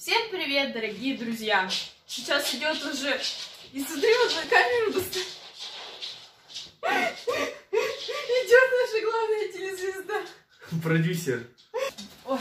Всем привет, дорогие друзья! Сейчас идет уже... И смотри, вот на камеру достать. Идет наша главная телезвезда. Продюсер. Ой.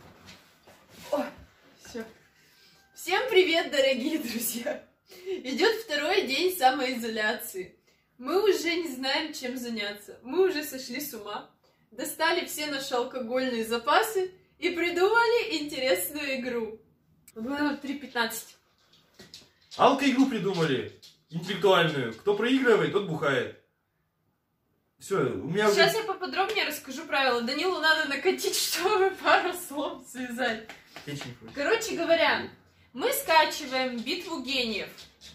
Ой. Все. Всем привет, дорогие друзья! Идет второй день самоизоляции. Мы уже не знаем, чем заняться. Мы уже сошли с ума. Достали все наши алкогольные запасы и придумали интересную игру. Номер 3:15. Алко-игру придумали. Интеллектуальную. Кто проигрывает, тот бухает. Все, у меня Сейчас уже... я поподробнее расскажу правила. Данилу надо накатить, чтобы пару слов связать. Короче говоря, мы скачиваем битву гениев.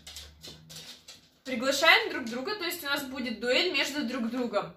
Приглашаем друг друга, то есть у нас будет дуэль между друг другом.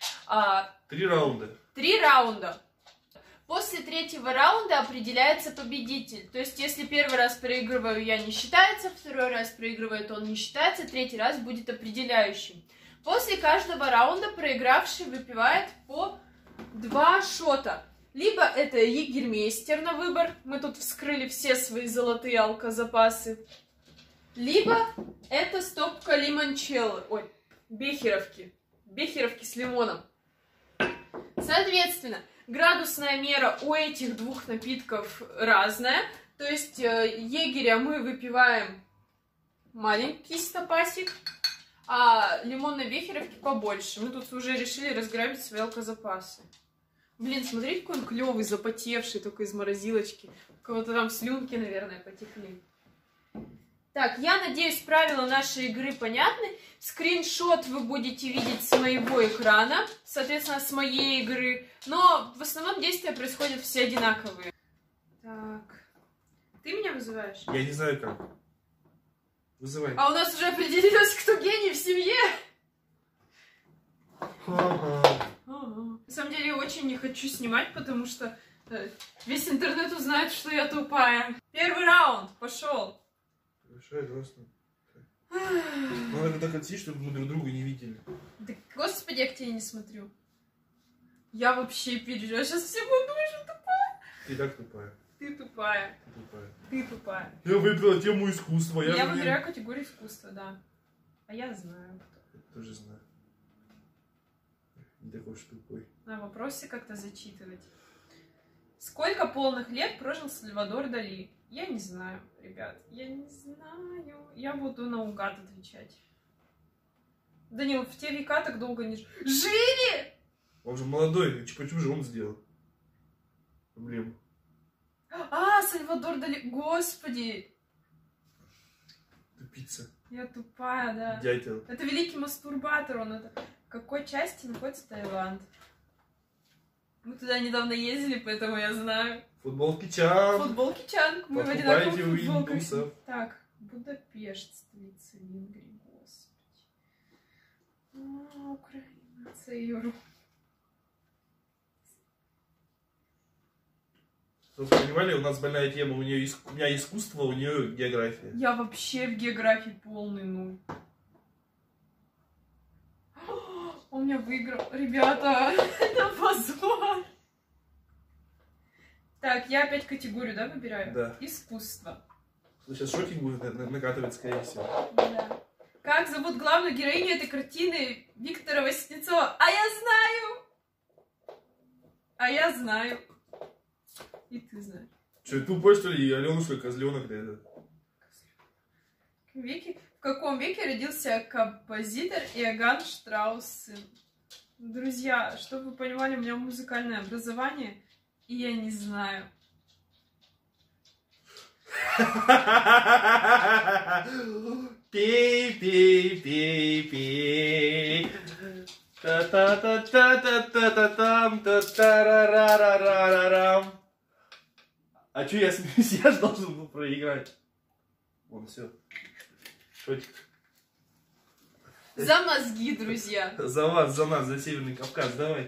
3 раунда. 3 раунда. После третьего раунда определяется победитель. То есть, если первый раз проигрываю я, не считается, второй раз проигрывает он, не считается, третий раз будет определяющим. После каждого раунда проигравший выпивает по 2 шота. Либо это егермейстер на выбор, мы тут вскрыли все свои золотые алкозапасы. Либо это стопка лимончелло, ой, бехеровки. Бехеровки с лимоном. Соответственно, градусная мера у этих двух напитков разная. То есть егеря мы выпиваем маленький стопасик, а лимонной бехеровки побольше. Мы тут уже решили разграбить свои алкозапасы. Блин, смотрите, какой он клевый, запотевший, только из морозилочки. У кого-то там слюнки, наверное, потекли. Так, я надеюсь, правила нашей игры понятны. Скриншот вы будете видеть с моего экрана, соответственно, с моей игры. Но в основном действия происходят все одинаковые. Так, ты меня вызываешь? Я не знаю как. Вызывай. А у нас уже определилось, кто гений в семье. На самом деле, я очень не хочу снимать, потому что весь интернет узнает, что я тупая. Первый раунд, пошел. Хорошо, я грустно. Надо так отсечь, чтобы мы друг друга не видели. Да, господи, я к тебе не смотрю. Я вообще переживаю. Сейчас все будут думать, что тупая. Ты так тупая. Ты тупая. Ты тупая. Ты тупая. Я выбрала тему искусства. Я выбираю категорию искусства, да. А я знаю. Я тоже знаю. Не такой уж тупой. На вопросе как-то зачитывать. Сколько полных лет прожил Сальвадор Дали? Я не знаю, ребят. Я не знаю. Я буду наугад отвечать. Данил, в те века так долго не жили! Он же молодой. Почему же он сделал? Проблему. Сальвадор Дали. Господи! Тупица. Я тупая, да. Дятел. Это великий мастурбатор. Он это... В какой части находится Таиланд? Мы туда недавно ездили, поэтому я знаю. Футболки Чан. Футболки Чан. Мы в Покупайте одинаковых у футболках. индусов. Так, Будапешт, столица Венгрии, господи. Украина, це Юру. Чтобы вы понимали, у нас больная тема. У меня искусство, у нее география. Я вообще в географии полный нуль. Он меня выиграл. Ребята, это позор. Так, я опять категорию, да, выбираю? Да. Искусство. Сейчас шотик будет накатывать, скорее всего. Да. Как зовут главную героиню этой картины Виктора Васнецова? А я знаю! А я знаю. И ты знаешь. Че, тупой, что ли? И Аленушка, козленок, да это? В каком веке родился композитор Иоганн Штраусс? Друзья, чтобы вы понимали, у меня музыкальное образование, и я не знаю. Пей, пей, пей, пей. Та-та-та-та-та-та-та-там, та-та-ра-ра-ра-ра-рам. А чё я смеюсь? Я же должен был проиграть. Вон, все. Шотик. За мозги, друзья. За вас, за нас, за Северный Кавказ, давай.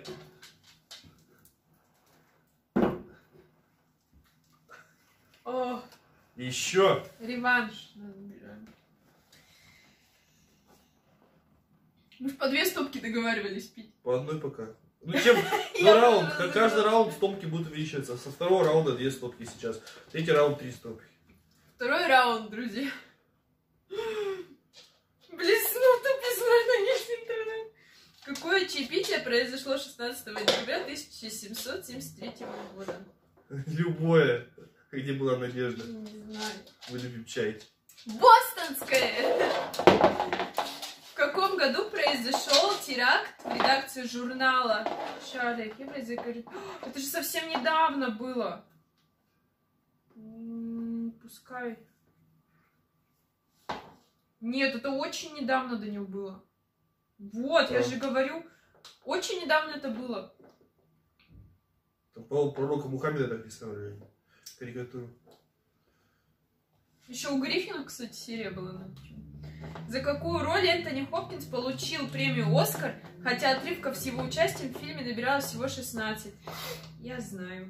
О, Еще. реванш. Мы ж по 2 стопки договаривались пить. По одной пока. Ну, чем раунд, каждый раунд стопки будут увеличиваться. Со второго раунда 2 стопки сейчас. Третий раунд 3 стопки. Второй раунд, друзья. Блеснуто безвольный интернет. Какое чаепитие произошло 16 декабря 1773 года? Любое, где была надежда. Не знаю. Мы любим чай. Бостонское! В каком году произошел теракт в редакцию журнала Шарли? Это же совсем недавно было. Пускай. Нет, это очень недавно до него было. Вот, я же говорю, очень недавно это было. Там пророка Мухаммеда так рисовали. Карикатуру. Еще у Гриффина, кстати, серия была на чем. За какую роль Энтони Хопкинс получил премию «Оскар», хотя отрывков с его участием в фильме набиралось всего 16? Я знаю.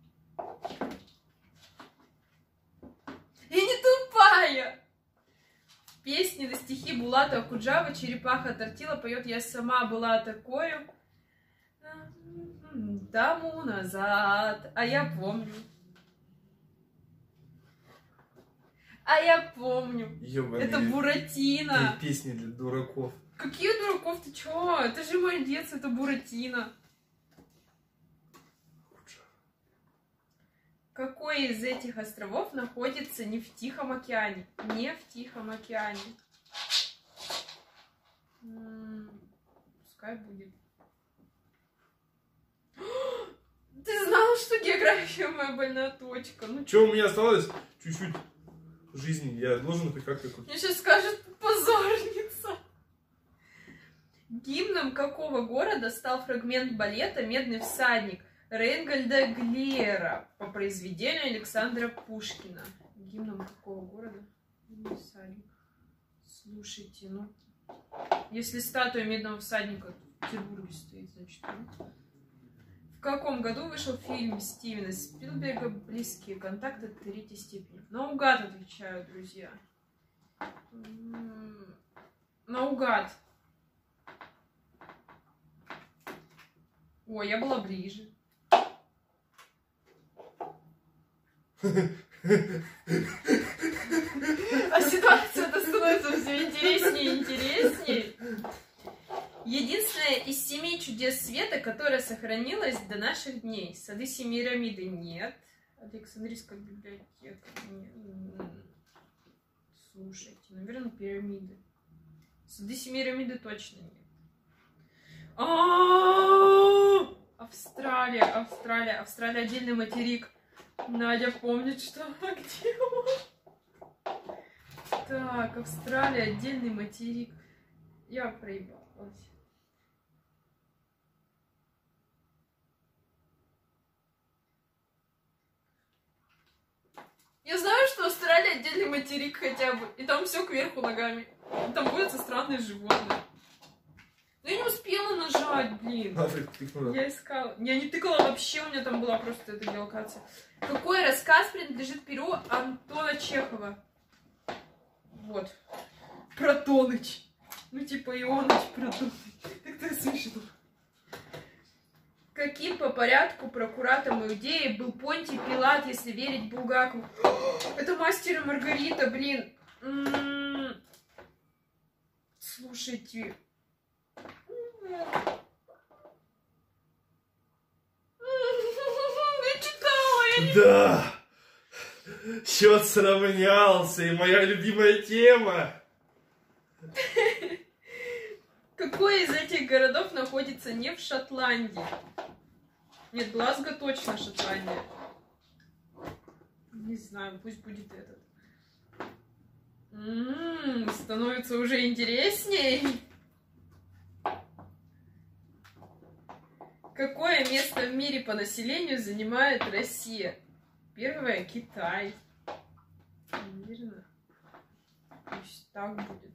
Я не тупая! Песни на стихи Булата Акуджава «Черепаха Тортила» поет «Я сама была такою тому назад». А я помню. А я помню. Ёбаный. Это Буратино. Это песни для дураков. Какие дураков? Ты чё? Это же мой детство, это Буратино. Какой из этих островов находится не в Тихом океане? Не в Тихом океане. Пускай будет. Ты знал, что география моя больная точка? Ну Что у меня осталось? Чуть-чуть жизни. Я должен хоть как-то... мне сейчас скажут позорница. Гимном какого города стал фрагмент балета «Медный всадник» Рейнгольда Глиера по произведению Александра Пушкина? Гимном какого города? Медный всадник. Слушайте, ну... Если статуя Медного всадника в Петербурге стоит, значит... Ну... В каком году вышел фильм Стивена Спилберга «Близкие контакты третьей степени»? Наугад отвечаю, друзья. Наугад. Ой, я была ближе. А ситуация-то становится все интереснее и интереснее. Единственное из 7 чудес света, которое сохранилось до наших дней. Сады Семирамиды нет. Александрийская библиотека нет. Слушайте, наверное, пирамиды. Сады Семирамиды точно нет. Австралия отдельный материк. Надя помнит, что где он. Так, Австралия отдельный материк. Я проебалась. Я знаю, что Австралия отдельный материк хотя бы. И там все кверху ногами. И там водятся странные животные. Но я не успела нажать, блин. Африку тыкнула. Я искала. Я не тыкала вообще, у меня там была просто эта геолокация. Какой рассказ принадлежит перу Антона Чехова? Вот. Про Тоныч. Ну типа Ионыч про Тоныч. Так смешно. Каким по порядку прокуратом Иудеи был Понтий Пилат, если верить Булгакову? Это «Мастер и Маргарита», блин. Слушайте. Я читала, Да! Счет сравнялся, и моя любимая тема. Какой из этих городов находится не в Шотландии? Нет, Глазго точно Шотландия. Не знаю, пусть будет этот. Становится уже интересней. Какое место в мире по населению занимает Россия? Первое — Китай. Наверное. Пусть так будет.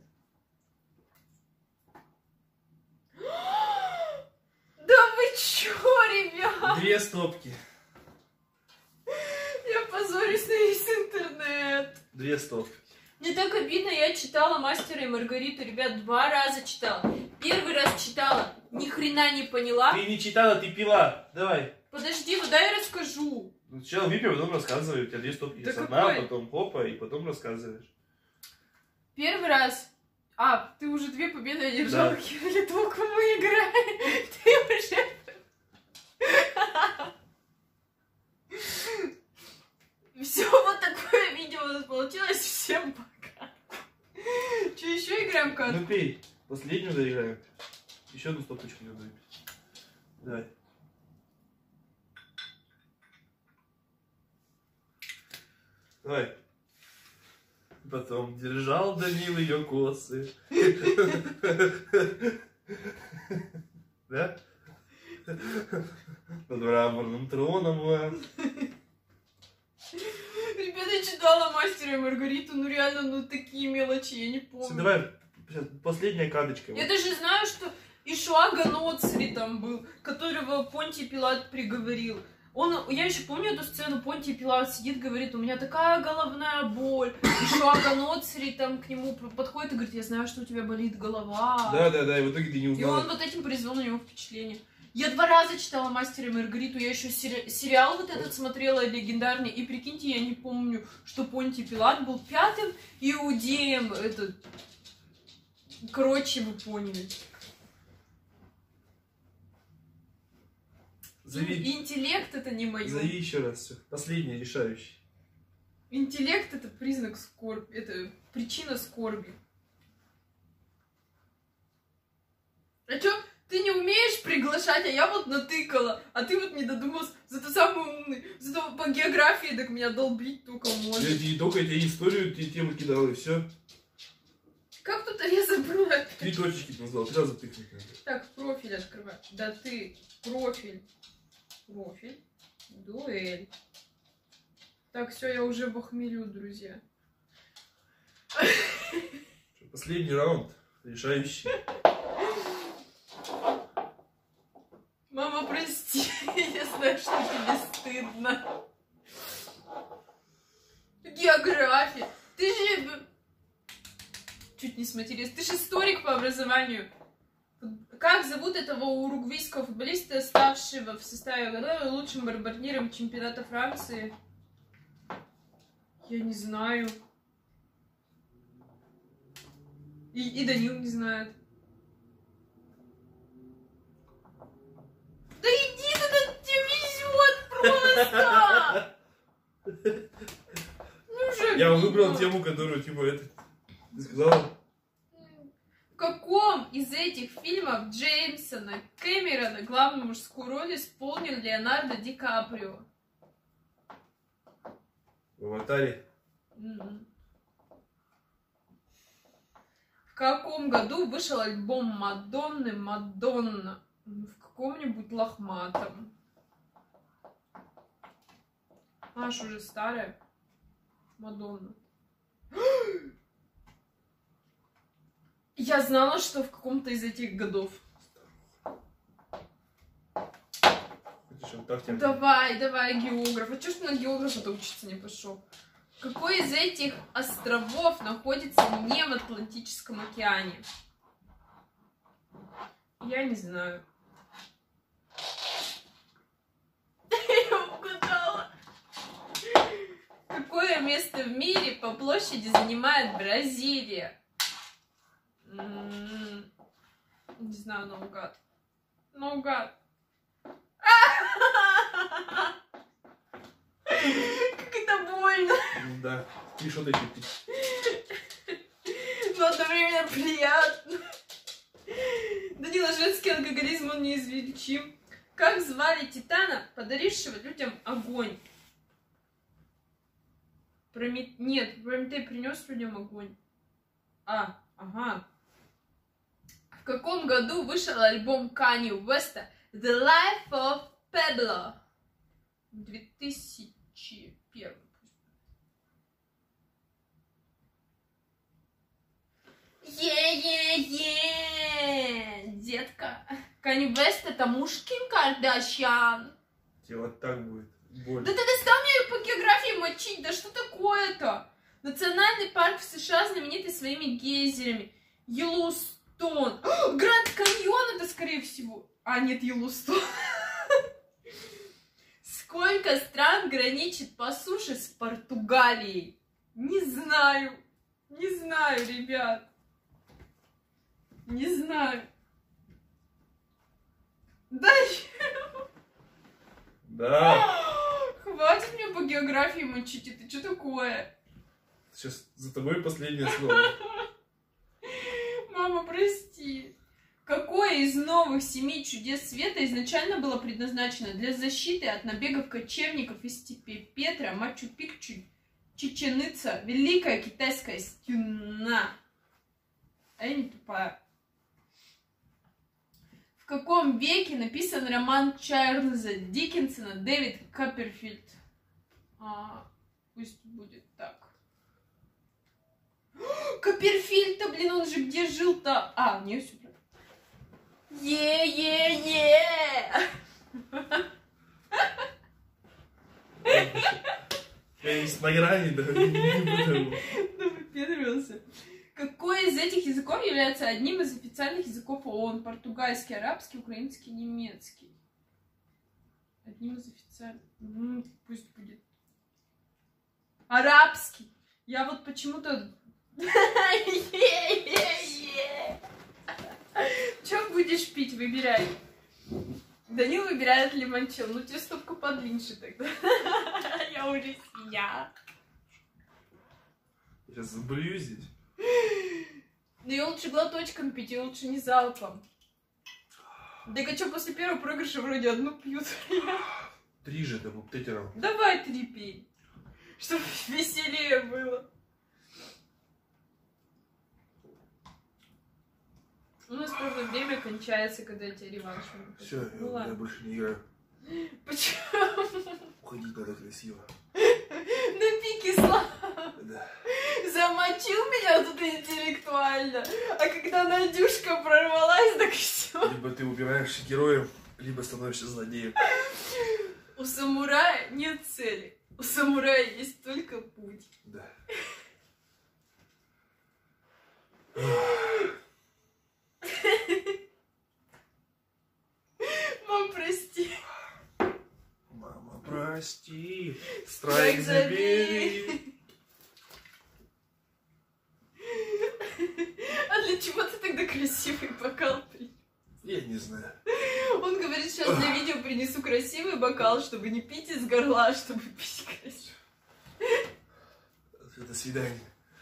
Да вы чё, ребят? 2 стопки. Я позорюсь на весь интернет. 2 стопки. Мне так обидно, я читала «Мастера и Маргариту», ребят, 2 раза читала. Первый раз читала, ни хрена не поняла. Ты не читала, ты пила. Давай. Подожди, ну дай я расскажу. Сначала выпей, потом рассказывай. У тебя 2 стопки Да сама, какой? потом хопа, и потом рассказываешь. Первый раз... А, ты уже 2 победы одержал, Да. или только мы играем. Ты уже... Все, вот такое видео у нас получилось. Всем пока. Че, еще играем в карту? Ну пей. Последнюю доиграем. Еще 1 стопочку надо выпить. Давай. Давай. Потом держал Данил ее косы. Да? Над мраморным троном. Ребята, я читала «Мастера и Маргариту», ну реально, ну такие мелочи, я не помню. Давай, последняя карточка. Я даже знаю, что Ишуа Ганоцри там был, которого Понтий Пилат приговорил. Я еще помню эту сцену, Понтий Пилат сидит, говорит, у меня такая головная боль. Ишуа Ганоцри там к нему подходит и говорит, я знаю, что у тебя болит голова. Да, и в итоге ты не И узнала. он вот этим произвел на него впечатление. Я 2 раза читала «Мастера и Маргариту», я еще сериал вот этот смотрела легендарный, и прикиньте, я не помню, что Понтий Пилат был 5-м иудеем, короче, вы поняли. Зови. Интеллект это не мое. Зови еще раз. Все. Последний, решающий. Интеллект это признак скорби, это причина скорби. А чё? Ты не умеешь приглашать, а я вот натыкала, а ты вот не додумался, зато самый умный, зато по географии так меня долбить только можешь. Я только эти историю тему кидал, и все. Как тут я забыла? 3 точечки назвал, 3 раза тыкнуть надо. Так, профиль открывай. Да ты, профиль, дуэль. Так, все, я уже в охмелю, друзья. Последний раунд, решающий. Мама, прости, я знаю, что тебе стыдно. География. Ты же... Чуть не сматерилась. Ты же историк по образованию. Как зовут этого уругвайского футболиста, ставшего в составе года лучшим бомбардиром чемпионата Франции? Я не знаю. И Данил не знает. Да иди туда, тебе везет просто! Ну же, Я выбрал тему, которую, типа, это... Ты сказала? В каком из этих фильмов Джеймсона Кэмерона главную мужскую роль исполнил Леонардо Ди Каприо? В «Аватаре». В каком году вышел альбом Мадонны «Мадонна»? В каком-нибудь лохматом. Аж уже старая. Мадонна. Я знала, что в каком-то из этих годов. Давай, географ. А чё ж ты на географа-то учиться не пошел? Какой из этих островов находится не в Атлантическом океане? Я не знаю. Я угадала. Какое место в мире по площади занимает Бразилия? Не знаю, наугад. Наугад. Как это больно. Да. И что такие? Но одновременно приятно. Данила, женский алкоголизм, он неизлечим. Как звали Титана, подарившего людям огонь? Нет, Прометей принес людям огонь. Ага. В каком году вышел альбом Канье Уэста The Life of Pablo? 2001. Детка. Канье Уэст это муж Ким Кардашьян. Тебе вот так будет больно. Да ты достал меня по географии мочить, да что такое-то? Национальный парк в США знаменитый своими гейзерами. Йеллоустон Йеллоустон. Гранд Каньон это, скорее всего. А, нет, Йеллоустон. Сколько стран граничит по суше с Португалией? Не знаю. Не знаю, ребят. Не знаю. Да. Да. Хватит мне по географии мочить. Это что такое? Сейчас за тобой последнее слово. Мама, прости. Какое из новых 7 чудес света изначально было предназначено для защиты от набегов кочевников из степи? Петра, Мачу-Пикчу, Чичен-Ица, Великая Китайская стена. А я не тупая. В каком веке написан роман Чарльза Диккенсона «Дэвид Копперфильд»? Пусть будет так. Копперфильд-то, блин, он же где жил-то? Не, все правильно. Е-е-е! Я есть на грани, да, не буду. Да выпендривался. Какой из этих языков является одним из официальных языков ООН? Португальский, арабский, украинский, немецкий. Одним из официальных. Пусть будет. Арабский. Я вот почему-то... Чем будешь пить? Выбирай. Данил выбирает лимончелло. Ну тебе стопка подлиннее тогда. Я уже я. Сейчас заболью здесь. Да ее лучше глоточком пить, ее лучше не залпом. Так а что, после первого проигрыша вроде одну пьют? 3 же, да, буктером. Давай 3 пей. Чтобы веселее было. У нас просто время кончается, когда я тебе реванш могу. Все, я больше не играю. Почему? Уходить надо красиво. На пике слава. Да. Замочил меня тут интеллектуально. А когда Надюшка прорвалась, так все. Либо ты убираешься героем, либо становишься злодеем. У самурая нет цели. У самурая есть только путь. Да. Мам, прости. Мама, прости. Страйк забери. А для чего ты тогда красивый бокал принес? Я не знаю. Он говорит, сейчас для видео принесу красивый бокал, чтобы не пить из горла, а чтобы пить красиво. До свидания.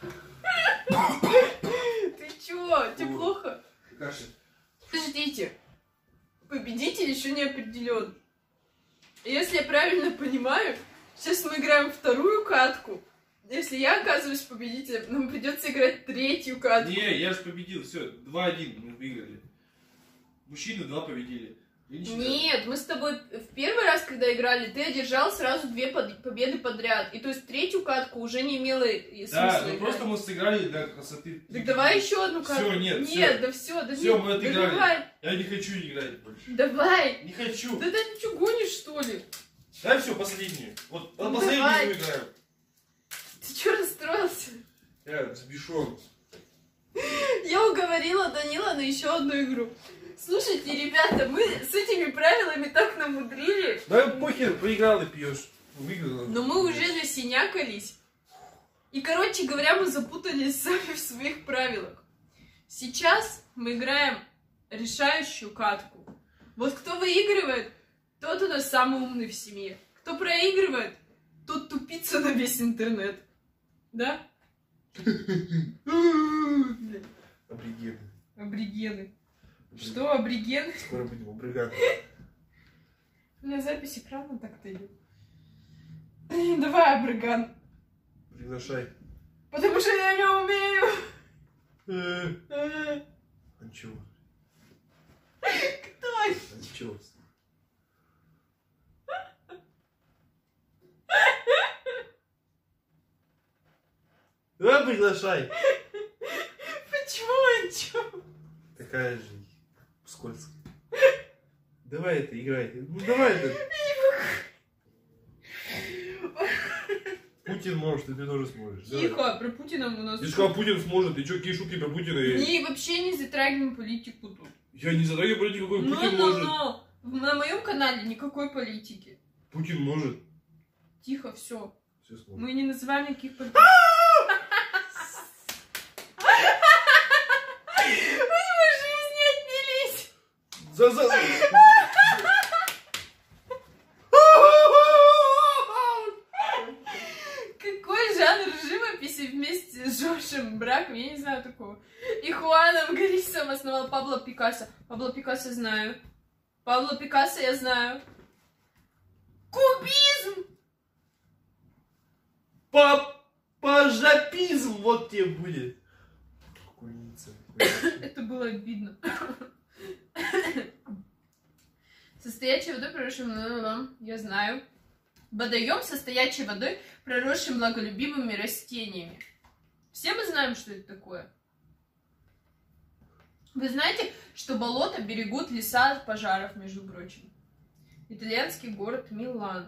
Ты чё? Тебе плохо? Кашель. Подождите. Победитель еще не определен. Если я правильно понимаю, сейчас мы играем вторую катку. Если я оказываюсь победителем, нам придется играть третью катку. Не, я же победил, все, 2-1 мы выиграли. Мужчины 2 победили. Нет, мы с тобой в первый раз, когда играли, ты одержал сразу 2 победы подряд. И то есть третью катку уже не имело смысла. Да, ну играть. просто мы сыграли для красоты. Так давай еще одну катку. Все, нет, нет, всё. да все, да Все, нет, мы да отыграли. давай. Я не хочу играть больше. Давай. Не хочу. Да ты что, гонишь, что ли? Давай все, последнюю. Вот Ну, последнюю давай. мы играем. Ты что расстроился? Я взбешен. Я уговорила Данила на еще одну игру. Слушайте, ребята, мы с этими правилами так намудрили. Да похер, проиграл и пьешь. Выиграл. Но мы уже засинякались. И, короче говоря, мы запутались сами в своих правилах. Сейчас мы играем решающую катку. Вот кто выигрывает, тот у нас самый умный в семье. Кто проигрывает, тот тупица на весь интернет. Да? Абригены. Абригены. Что, абриген? Скоро будем абриганы. У меня запись экрана так-то идет. Давай, абриган. Приглашай. Потому что я не умею. А ничего. Кто? А ничего. Давай приглашай. Почему ничего? Такая же скользкая. Давай это играй. Ну давай это. Путь Путин может, и ты тоже сможешь. Тихо, про Путина у нас... Ты сказал, Путин сможет, ты что, какие шутки про Путина? Не, вообще не затрагиваем политику тут. Я не затрагиваю политику, какой Путин может. На моем канале никакой политики. Путин может. Тихо, все. Все сможет. Мы не называем никаких политиков. Какой жанр живописи вместе с Жоржем Браком? Я не знаю такого. И Хуаном Гарисом основал Пабло Пикассо. Пабло Пикассо знаю. Пабло Пикассо я знаю. Кубизм! Папажапизм, вот тебе будет. Это было обидно. Состоячей водой, проросшим, я знаю. Водоем, состоячий водой, проросшим благолюбимыми растениями. Все мы знаем, что это такое. Вы знаете, что болота берегут леса от пожаров, между прочим. Итальянский город Милан.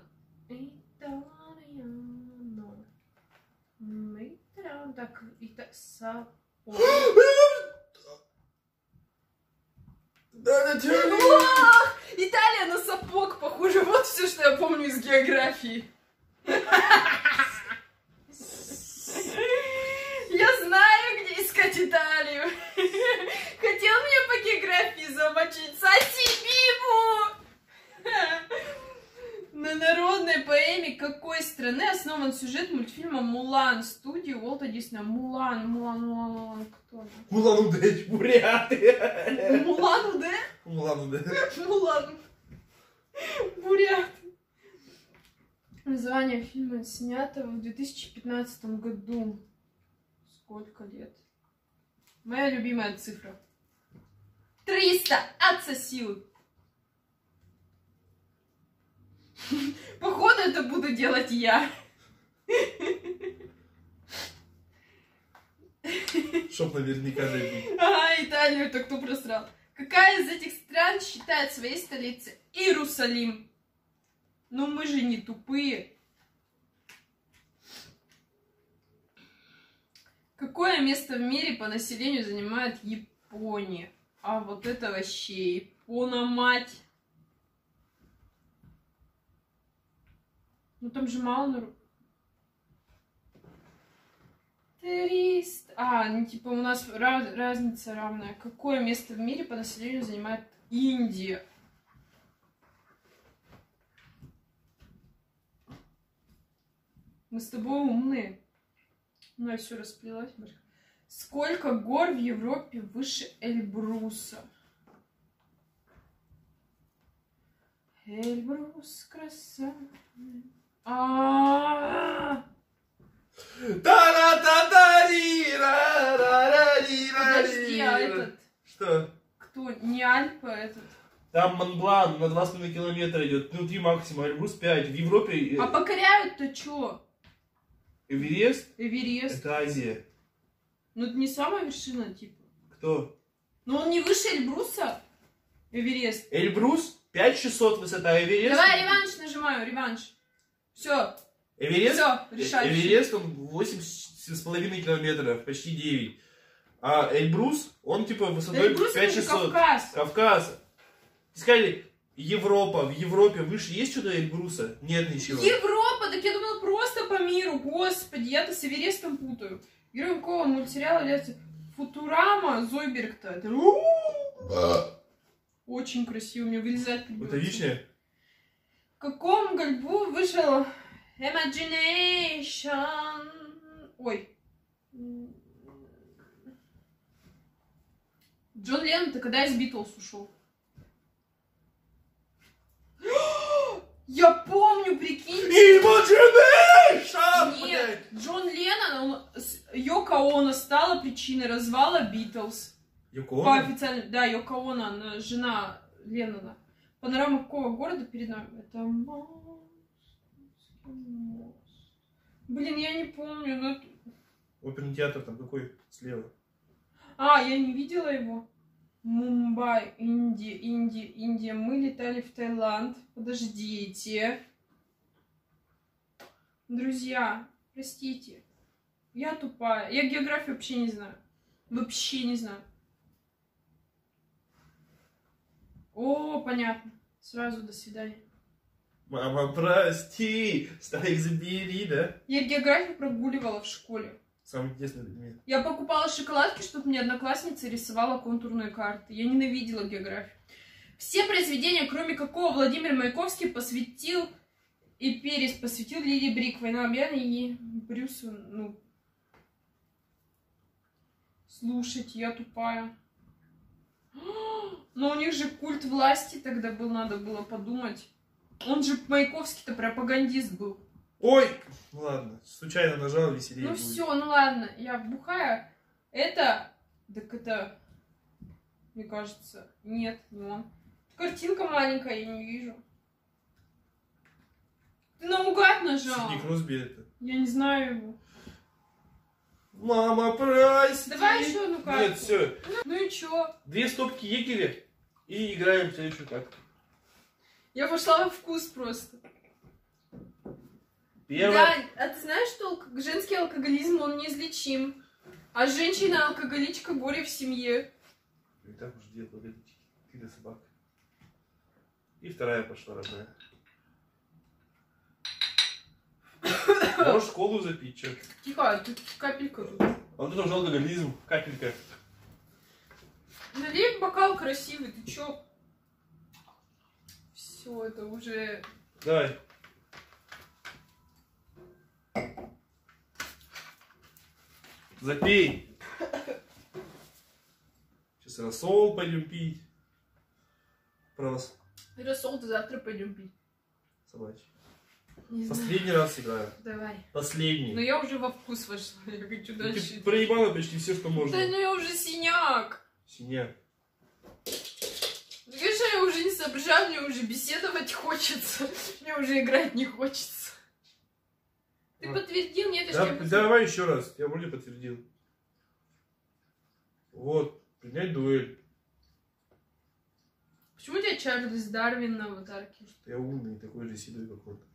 Так, Италия на сапог похоже. Вот все, что я помню из географии. Я знаю, где искать Италию. Хотел меня по географии замочить. Соси Бибу! На народной поэме какой страны основан сюжет мультфильма «Мулан» студии Уолта Диснея? Мулан. Кто? Мулан Удэ, буряты. Мулан Удэ? Мулан Удэ. Мулан. Буряты. Название фильма снято в 2015 году. Сколько лет? Моя любимая цифра. 300! Отсосил! Походу, это буду делать я. Чтоб наверняка зайти. Ага, Италию-то кто просрал? Какая из этих стран считает своей столицей Иерусалим? Ну мы же не тупые. Какое место в мире по населению занимает Япония? А вот это вообще Япона, мать. Ну там же мало народу. 300. Ну типа у нас разница равная. Какое место в мире по населению занимает Индия? Мы с тобой умные. Ну я все расплелась. Сколько гор в Европе выше Эльбруса? Эльбрус красавец. Подожди, а этот? Что? Кто? Не Альпа этот? Там Монблан на 2,5 километра идет. Ну 3 максимум, Эльбрус 5. В Европе... А покоряют-то чё? Эверест? Эверест. Это Азия. Ну это не самая вершина, типа. Кто? Ну он не выше Эльбруса? Эверест. Эльбрус 5600 высота, Эверест... Давай реванш нажимаю, реванш. Все. Эверест? Все, решаешь. Эверест, он 8,5 километров, почти 9. А Эльбрус, он типа высотой Эльбрус 5600. Кавказ. Кавказ. Сказали, Европа. В Европе выше есть что-то Эльбруса? Нет ничего. Европа? Так я думала просто по миру. Господи, я-то с Эверестом путаю. Героем какого мультсериала является Футурама Зойберг-то? Это... Очень красиво, мне вылезает. Это вишня? В каком году вышел Imagination? Ой. Джон Леннон-то когда из Битлз ушел? Я помню, прикинь. Imagination! Нет, Джон Леннон, Йоко Оно стала причиной развала Битлз. Йоко По Оно? официальной, да, Йоко Оно, она жена Леннона. Панорама какого города перед нами? Это мост. Блин, я не помню, но... Оперный театр там какой? Слева. Я не видела его. Мумбай, Индия. Мы летали в Таиланд. Подождите. Друзья, Простите. Я тупая. Я географию вообще не знаю. Вообще не знаю. О, понятно. Сразу до свидания. Мама, прости, старик забери, да? Я географию прогуливала в школе. Самый интересный предмет. Я покупала шоколадки, чтобы мне одноклассница рисовала контурные карты. Я ненавидела географию. Все произведения, кроме какого Владимир Маяковский посвятил и посвятил Лилии Брик, «Война объявлена» и Брюсу, ну... Слушайте, я тупая. Но у них же культ власти тогда был, надо было подумать. Он же Маяковский-то пропагандист был. Ой! Ладно, случайно нажал, веселее Ну будет. все, ну ладно, я бухая. Это... Так это... Мне кажется... Нет, не он. Картинка маленькая, я не вижу. Ты наугад нажал. Сидни Кросби это. Я не знаю его. Мама, прости! Давай еще одну карту. Нет, все. Ну и чё? 2 стопки егеря и играем в следующую карту. Я пошла во вкус просто. Первая. Да, а ты знаешь, что женский алкоголизм, он неизлечим. А женщина-алкоголичка горе в семье. И так уж дело, погодите. Ты да собака. И вторая пошла, родная. Можешь колу запить, что? Тихо, тут капелька тут. А вот это уже алкоголизм, капелька. Налей бокал красивый, ты чё? Все, это уже... Давай. Запей. Сейчас рассол пойдем пить. Прос. Рассол-то завтра пойдем пить. Собачий. Не знаю. Последний раз играю. Давай. Последний. Но я уже во вкус вошла, я хочу Ну, дальше. ты проебала почти все, что можно. Да ну я уже синяк. Синяк. Конечно, я уже не соображаю, мне уже беседовать хочется. Мне уже играть не хочется. Ты подтвердил? Нет, Да, я давай еще раз. Я вроде подтвердил. Вот. Принять дуэль. Почему у тебя Чарльз Дарвин на аватарке? Я умный, такой же седой, как он.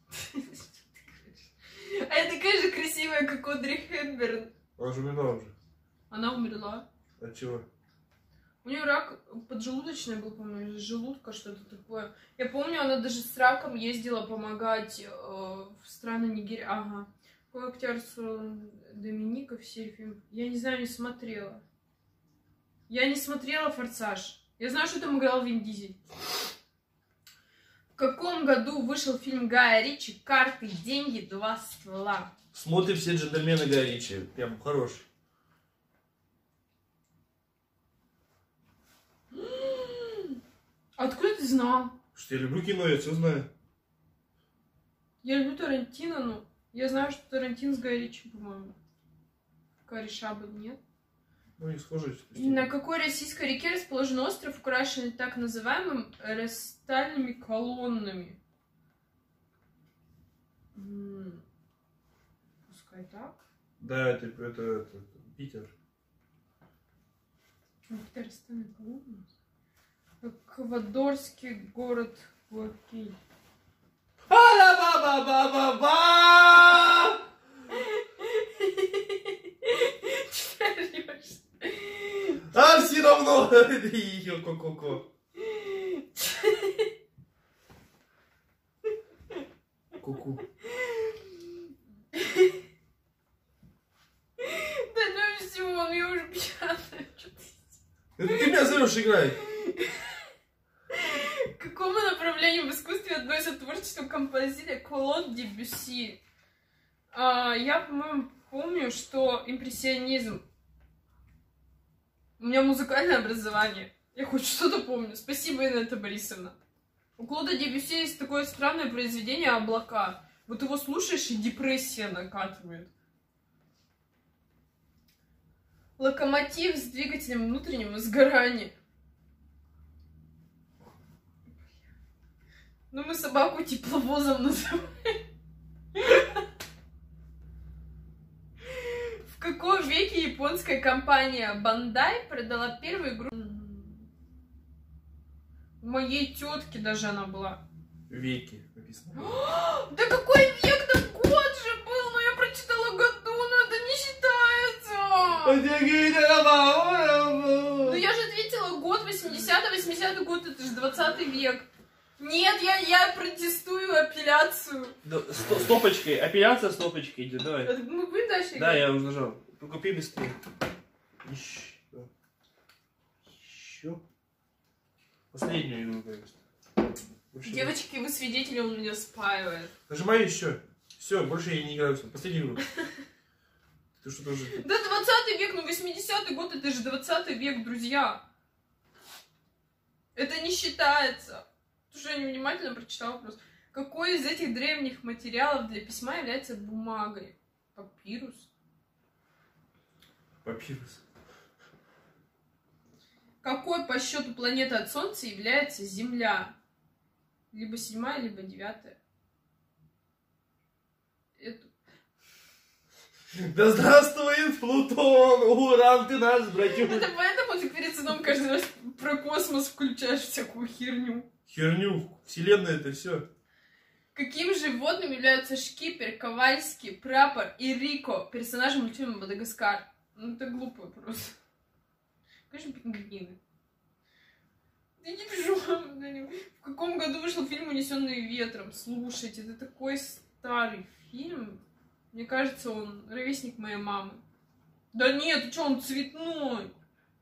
А я такая же красивая, как Одри Хепберн. Она же умерла уже. Она умерла. От чего? У нее рак поджелудочный был, по-моему, из желудка, что-то такое. Я помню, она даже с раком ездила помогать в страны Нигерии. Ага. Какой актер Доминика в фильм? Я не знаю, не смотрела. Я не смотрела «Форсаж». Я знаю, что там играл Вин Дизель. В каком году вышел фильм Гая Ричи «Карты, деньги, два ствола»? Смотрим все джентльмены Гая Ричи. Прям хороший. Откуда ты знал? Что я люблю кино, я все знаю. Я люблю Тарантино, но я знаю, что Тарантино с Гай Ричи, по-моему. Кореша был, нет? Ну, не схожи. На какой российской реке расположен остров, украшенный так называемым растальными колоннами? Пускай так. Да, это Питер. Это растальные колонны? Эквадорский город Гуакиль. А-ба-ба-ба-ба-ба! А все равно! Ко-ко-ко. Ку-ку. Да ну все, ну я уже пьяная. Это ты меня зовешь играть? К какому направлению в искусстве относится творчество композитора Клод Дебюсси? Я, по-моему, помню, что импрессионизм. У меня музыкальное образование. Я хоть что-то помню. Спасибо, Инетта Борисовна. У Клода Дебюсси есть такое странное произведение «Облака». Вот его слушаешь, и депрессия накатывает. Локомотив с двигателем внутреннего сгорания. Ну, мы собаку тепловозом называем. В каком веке японская компания Бандай продала первую игру? У моей тетки даже она была. Веки написано. Да какой век? Да год же был! Ну я про Ну я же ответила год 80-й год, это же 20 век. Нет, я протестую апелляцию. Стопочкой, апелляция стопочкой идет, давай. Мы будем дальше играть? Да, я уже нажал. Купи быстрее. Еще. Последнюю игру, конечно. Девочки, вы свидетели, он меня спаивает. Нажимай еще. Все, больше я не играю. Последнюю игру. Ты что тоже... Да 20 век, ну 80-й год, это же 20 век, друзья. Это не считается. Потому что я невнимательно прочитала вопрос. Какой из этих древних материалов для письма является бумагой? Папирус. Папирус. Какой по счету планеты от Солнца является Земля? Либо 7-я, либо 9-я. Эту. Да здравствует Плутон! Уран, ты наш, братюк! Это поэтому ты перед сном каждый раз про космос включаешь всякую херню. Херню. Вселенная это все. Каким животным являются шкипер, Ковальский, Прапор и Рико, персонажи мультфильма «Мадагаскар»? Ну, это глупый вопрос. Конечно, пингвины. Да не пишу. В каком году вышел фильм «Унесенные ветром»? Слушайте, это такой старый фильм. Мне кажется, он ровесник моей мамы. Да нет, ты что, он цветной.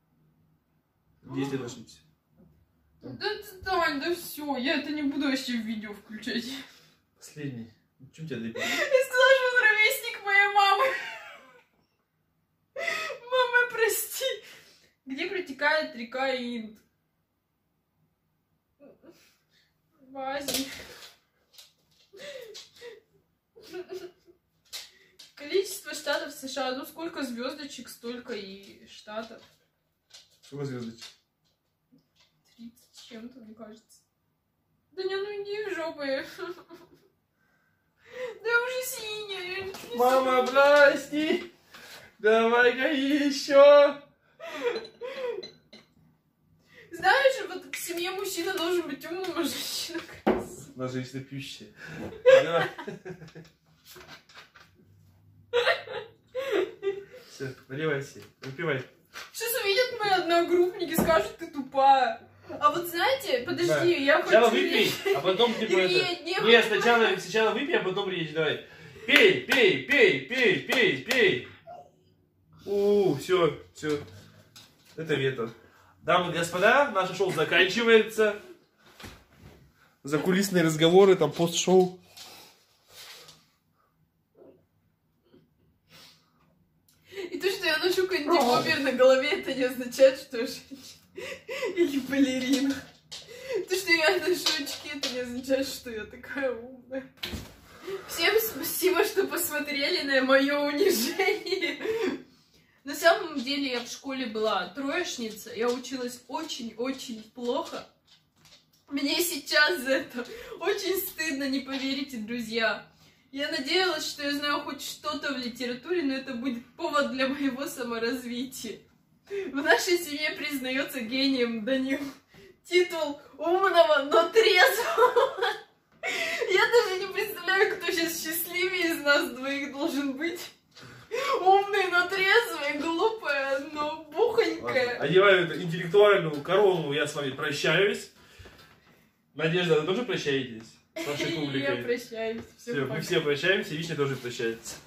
10 лет ошибся. Да, Тань, да все, я это не буду вообще в видео включать. Последний. Чем тебя допить? Я сказала, что он ровесник моей мамы. Мама, прости. Где протекает река Инд? В Азии. Количество штатов США. Ну, сколько звездочек, столько и штатов. Сколько звездочек? 30 с чем-то, мне кажется. Да не, ну иди в жопу. Да уже синяя. Мама, прости. Давай-ка еще. Знаешь, вот в семье мужчина должен быть умным, а женщина красивой. На женщина пьющая. Давай. Все, наливай себе. Выпивай. Сейчас увидят мои одногруппники, скажут, ты тупая. А вот знаете, подожди, Да. я хочу... Сначала выпей, а потом типа это... Нет, сначала выпей, а потом речь, давай. Пей, пей, пей, пей, пей, пей. Все. Это ветер. Дамы и господа, наше шоу заканчивается. Закулисные разговоры, там пост-шоу. И то, что я ношу кандибобер на голове, это не означает, что я женщина. Или балерина. То, что я ношу очки, это не означает, что я такая умная. Всем спасибо, что посмотрели на мое унижение. На самом деле я в школе была троечница, я училась очень-очень плохо. Мне сейчас за это очень стыдно, не поверите, друзья. Я надеялась, что я знаю хоть что-то в литературе, но это будет повод для моего саморазвития. В нашей семье признается гением Данил. Титул умного, но трезвого. Я даже не представляю, кто сейчас счастливее из нас двоих должен быть. Умный, но трезвый, глупая, но бухонькая. Одеваю эту интеллектуальную корону, я с вами прощаюсь. Надежда, вы тоже прощаетесь с вашей публикой? Я прощаюсь. Все, мы все прощаемся, Вишня тоже прощается.